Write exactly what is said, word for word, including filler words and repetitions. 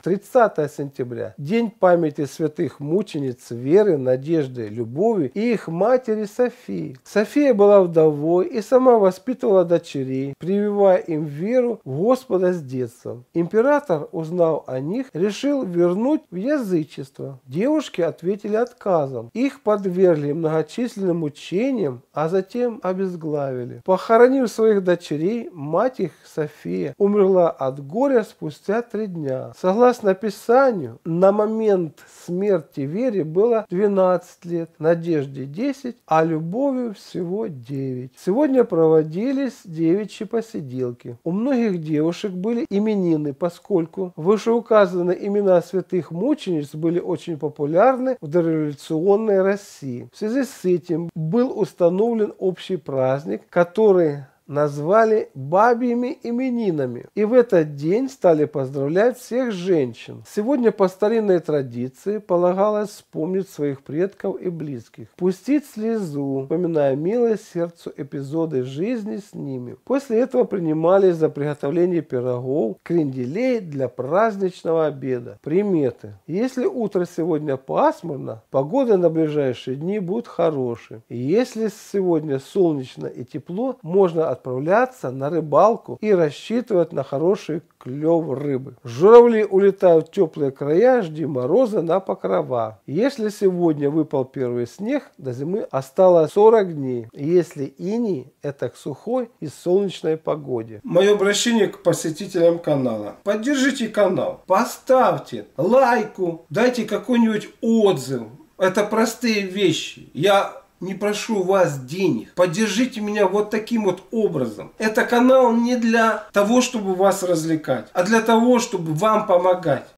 тридцатое сентября – день памяти святых мучениц веры, надежды, любови и их матери Софии. София была вдовой и сама воспитывала дочерей, прививая им веру в Господа с детства. Император, узнав о них, решил вернуть в язычество. Девушки ответили отказом. Их подвергли многочисленным мучениям, а затем обезглавили. Похоронив своих дочерей, мать их, София, умерла от горя спустя три дня. Согласно Писанию, на момент смерти Вере было двенадцать лет, Надежде десять, а Любови всего девять. Сегодня проводились девичьи посиделки. У многих девушек были именины, поскольку вышеуказанные имена святых мучениц были очень популярны в дореволюционной России. В связи с этим был установлен общий праздник, который назвали бабьими именинами. И в этот день стали поздравлять всех женщин. Сегодня по старинной традиции полагалось вспомнить своих предков и близких, пустить слезу, вспоминая милые сердцу эпизоды жизни с ними. После этого принимались за приготовление пирогов, кренделей для праздничного обеда. Приметы. Если утро сегодня пасмурно, погода на ближайшие дни будет хорошей. И если сегодня солнечно и тепло, можно отправляться на рыбалку и рассчитывать на хороший клев рыбы. Журавли улетают в теплые края, жди мороза на покрова. Если сегодня выпал первый снег, до зимы осталось сорок дней. Если иней, это к сухой и солнечной погоде. Мое обращение к посетителям канала. Поддержите канал, поставьте лайку, дайте какой-нибудь отзыв. Это простые вещи. Я не прошу вас денег. Поддержите меня вот таким вот образом. Это канал не для того, чтобы вас развлекать, а для того, чтобы вам помогать.